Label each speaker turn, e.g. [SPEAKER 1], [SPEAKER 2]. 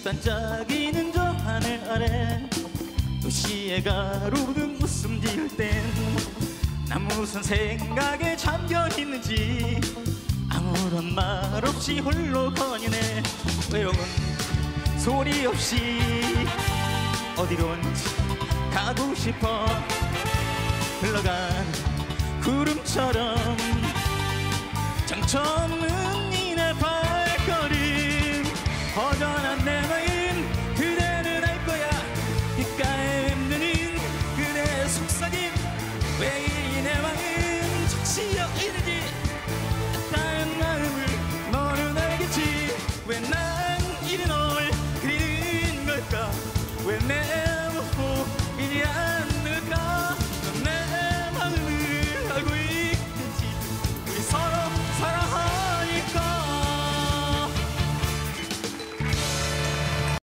[SPEAKER 1] 반짝이는 저 하늘 아래 도시의 가로등 웃음 지을 땐 난 무슨 생각에 잠겨 있는지 아무런 말 없이 홀로 거니네. 외로운 소리 없이 어디론지 가고 싶어. 흘러간 구름처럼 정처없는